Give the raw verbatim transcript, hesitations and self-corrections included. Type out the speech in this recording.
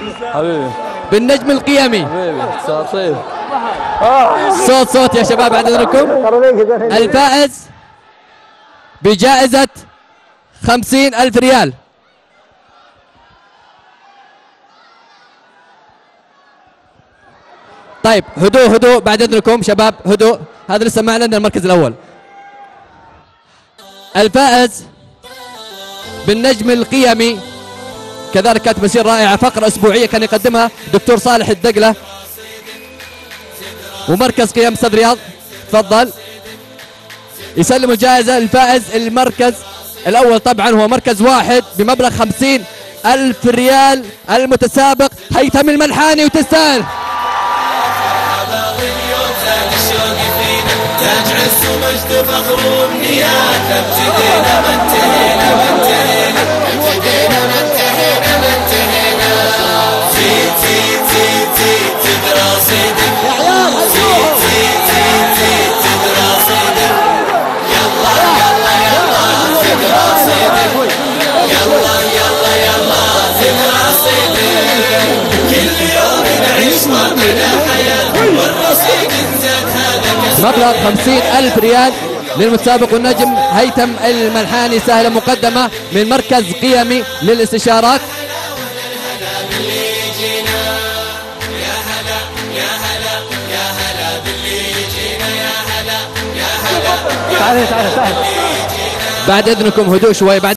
حبيبي بالنجم القيمي. حبيبي صوت صوت صوت يا شباب بعد اذنكم. الفائز بجائزة خمسين ألف ريال. طيب هدوء هدوء بعد اذنكم شباب، هدوء. هذا لسه ما اعلنا المركز الاول. الفائز بالنجم القيمي كذلك كانت مسيرة رائعة، فقرة أسبوعية كان يقدمها دكتور صالح الدقلة. ومركز قيم استاذ رياض تفضل. يسلم الجائزة الفائز المركز الأول طبعا هو مركز واحد بمبلغ خمسين ألف ريال، المتسابق هيثم الملحاني، وتستاهل. تاج عز ومجد فخر وامنيات، ابتدينا ما انتهينا ما انتهينا ابتدينا ما انتهينا ما انتهينا. زيد زيد زيد زيد زيد رصيدك يا عيال، زيد زيد زيد زيد زيد رصيدك، يلا يلا يلا زيد رصيدك، يلا يلا يلا زيد رصيدك. كل يوم نعيش واقعنا حياة والرصيد نزاد هذا مبلغ خمسين ألف ريال للمتسابق والنجم هيثم الملحاني، سهلة مقدمة من مركز قيمي للاستشارات. بعد إذنكم هدوء شوي. بعد